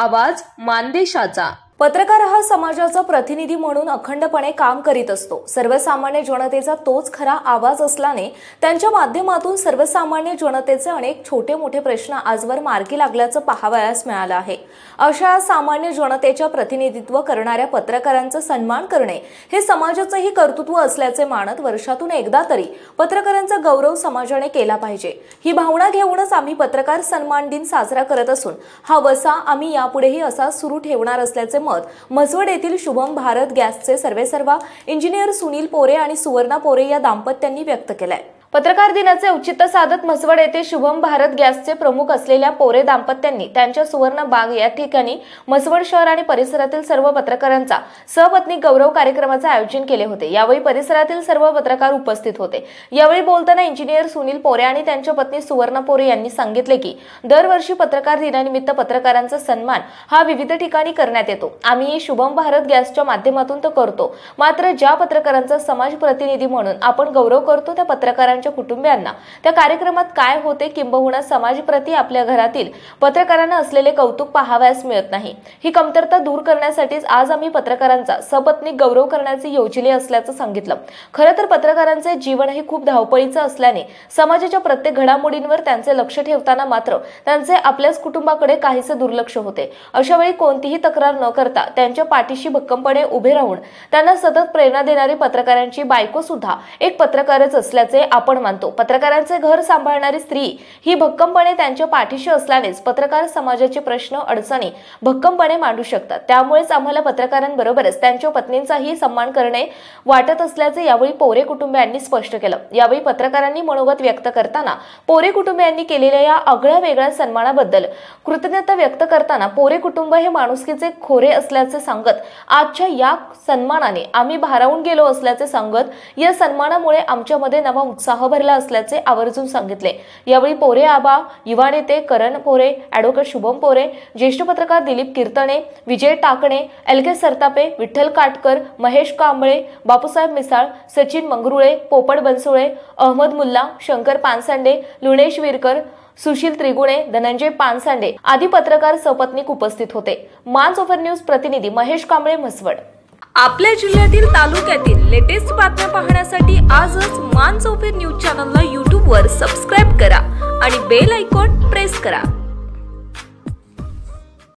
आवाज मानदेशाचा। पत्रकार हा समाजाचा प्रतिनिधी म्हणून अखंडपणे काम करीत असतो। सर्वसामान्य जनतेचा तोच खरा आवाज असल्याने त्यांच्या माध्यमातून सर्वसामान्य जनतेचे अनेक छोटे मोठे प्रश्न आजवर मार्गी लागल्याचं पाहावयास मिळालं आहे। अशा सामान्य जनतेच्या प्रतिनिधित्व करणाऱ्या पत्रकारांचा सन्मान करणे हे समाजाचंही कर्तृत्व असल्याचे मानत वर्षातून एकदा तरी पत्रकारांचा गौरव समाजाने केला पाहिजे। ही भावना घेऊनच आम्ही पत्रकार सन्मान दिन साजरा करत असून हा वसा आम्ही यापुढेही असा सुरू ठेवणार असल्याचे म्हसवड येथील शुभम भारत गॅसचे सर्वेसर्वा इंजिनियर सुनील पोरे आणि सुवर्णा पोरे या दाम्पत्यांनी व्यक्त केलाय। पत्रकार दिनाचे औचित्य साधत म्हसवड येथे शुभम भारत गॅसचे प्रमुख असलेल्या पोरे दाम्पत्यांनी त्यांच्या सुवर्ण बाग या ठिकाणी म्हसवड शहर आणि परिसरातील सर्व पत्रकारांचा सहपत्नी गौरव कार्यक्रमाचे आयोजन केले होते। यावेळी परिसरातील सर्व पत्रकार उपस्थित होते। यावेळी बोलताना इंजिनियर सुनील पोरे आणि त्यांच्या पत्नी सुवर्णा पोरे यांनी सांगितले की दरवर्षी पत्रकार दिनानिमित्त पत्रकारांचा सन्मान हा विविध ठिकाणी करण्यात येतो। आम्ही शुभम भारत गॅसच्या माध्यमातून तो करतो। मात्र ज्या पत्रकारांचा समाज प्रतिनिधी म्हणून आपण गौरव करतो त्या पत्रकारांच्या कुटुंबियांना त्या कार्यक्रमात काय होते किंबहुना समाजप्रती आपल्या घरातील पत्रकारांना असलेले कौतुक पाहावयास मिळत नाही। ही कमतरता दूर करण्यासाठीच आज आम्ही पत्रकारांचा सपत्नीक गौरव करण्याचे योजले असल्याचं सांगितलं। खरं तर पत्रकारांचे जीवन हे खूप धावपळीचं असल्याने समाजाच्या प्रत्येक घडामोडींवर त्यांचे लक्ष ठेवताना मात्र त्यांचे आपल्याच कुटुंबाकडे काहीसे दुर्लक्ष होते। अशा वेळी कोणतीही तक्रार न करता त्यांच्या पाठीशी भक्कमपणे उभे राहून त्यांना सतत प्रेरणा देणारी पत्रकारांची बायको सुद्धा एक पत्रकारच असल्याचे आपण मानतो। पत्रकारांचे घर सांभाळणारी स्त्री ही भक्कमपणे त्यांच्या पाठीशी असल्यानेच पत्रकार समाजाचे प्रश्न अडचणी भक्कमपणे मांडू शकतात। त्यामुळेच आम्हाला पत्रकारांबरोबरच त्यांच्या पत्नींचाही सन्मान करणे वाटत असल्याचे यावेळी पोरे कुटुंबियांनी स्पष्ट केलं। यावेळी पत्रकारांनी मनोगत व्यक्त करताना पोरे कुटुंबियांनी केलेल्या या आगळ्या वेगळ्या सन्मानाबद्दल कृतज्ञता व्यक्त करताना पोरे कुटुंब हे माणुसकीचे खोरे असल्याचे सांगत आजच्या या सन्मानाने आम्ही भारावून गेलो असल्याचे सांगत या सन्मानामुळे आमच्यामध्ये नवा उत्साह भरला असल्याचे आवर्जून सांगितले। यावेळी पोरे आबा, युवा नेते करण पोरे, ॲडव्होकेट शुभम पोरे, ज्येष्ठ पत्रकार दिलीप कीर्तने, विजय टाकणे, LK सरतापे, विठ्ठल काटकर, महेश कांबळे, बापूसाहेब मिसाळ, सचिन मंगरुळे, पोपट बनसोळे, अहमद मुल्ला, शंकर पानसंडे, लुणेश विरकर, सुशील त्रिगुणे, धनंजय पानसंडे आदी पत्रकार सपत्नीक उपस्थित होते। मानसोफर न्यूज प्रतिनिधी महेश कांबळे, म्हसवड। आपल्या जिल्ह्यातील तालुक्यातील लेटेस्ट बातम्या पाहण्यासाठी आजच मानसोफर न्यूज चॅनलला YouTube वर सबस्क्राइब करा आणि बेल आयकॉन प्रेस करा।